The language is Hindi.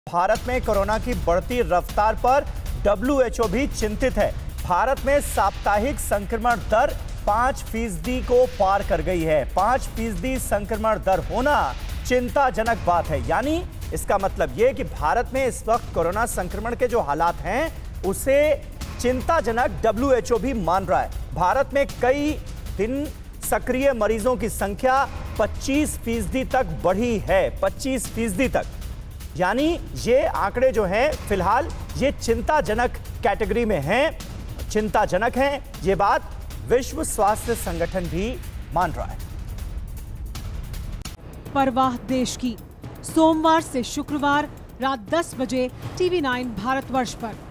भारत में कोरोना की बढ़ती रफ्तार पर WHO भी चिंतित है। भारत में साप्ताहिक संक्रमण दर 5% को पार कर गई है। 5% संक्रमण दर होना चिंताजनक बात है। यानी इसका मतलब यह कि भारत में इस वक्त कोरोना संक्रमण के जो हालात हैं उसे चिंताजनक WHO भी मान रहा है। भारत में कई दिन सक्रिय मरीजों की संख्या 25% तक बढ़ी है। 25% तक, यानी ये आंकड़े जो हैं फिलहाल ये चिंताजनक कैटेगरी में हैं, चिंताजनक हैं। ये बात विश्व स्वास्थ्य संगठन भी मान रहा है। परवाह देश की, सोमवार से शुक्रवार रात 10 बजे TV9 भारतवर्ष पर।